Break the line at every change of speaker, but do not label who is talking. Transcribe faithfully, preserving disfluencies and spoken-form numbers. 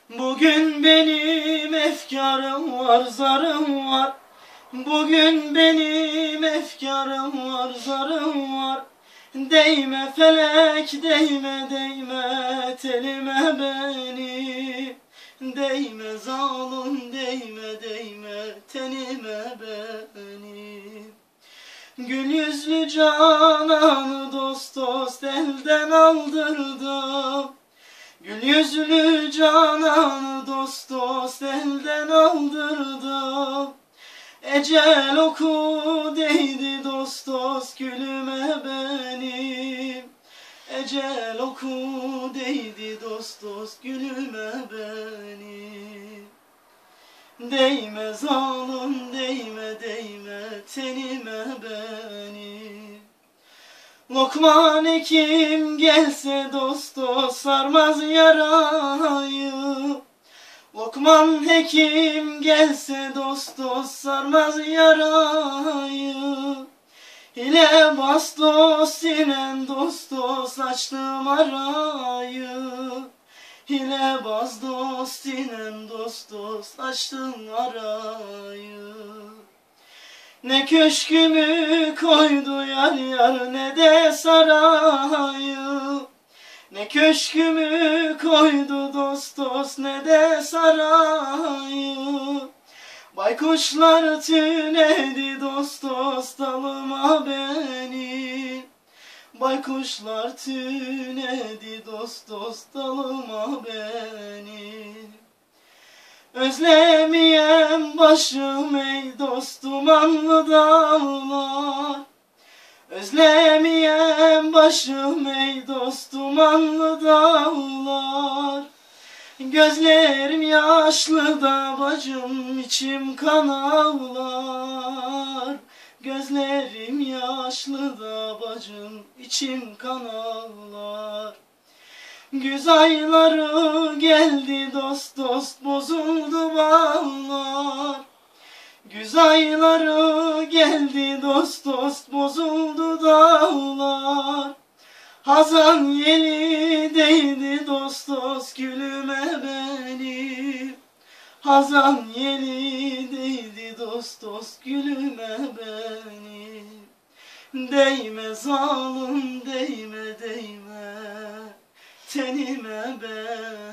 Bugün benim efkarım var, zarım var. Bugün benim efkarım var, zarım var. Değme felek, değme, değme telime benim. Değme zalim, değme, değme tenime benim. Gül yüzlü cananı dost dost elden aldırdım. Gül yüzlü cananı dost dost elden aldırdım. Ecel oku değdi dost dost gülüme benim. Ecel oku değdi dost dost gülüme benim. Değme zalim, değme, değme tenime benim. Lokman Hekim gelse dost dost sarmaz yarayı. Lokman Hekim gelse dost dost sarmaz yarayı. Hile bas dost sinen dost dost açtım arayı. Hile bas dost sinen dost dost açtım arayı. Ne köşkümü koydu yar yar ne de sarayı. Ne köşkümü koydu dost dost ne de sarayı. Baykuşlar tünedi dost dost dalıma benim. Baykuşlar tünedi dost dost dalıma benim. Özlemeyem başım ey dost dumanlı dağlar. Özlemeyem başım ey dost dumanlı dağlar. Gözlerim yaşlı da bacım içim kan ağlar. Gözlerim yaşlı da bacım içim kan ağlar. Güz ayları geldi dost dost bozuldu bağlar. Güz ayları geldi dost dost bozuldu dağlar. Hazan yeli değdi dost dost gülüme benim. Hazan yeli değdi dost dost gülüme benim. Değme zalim, değme, değme tenime benim.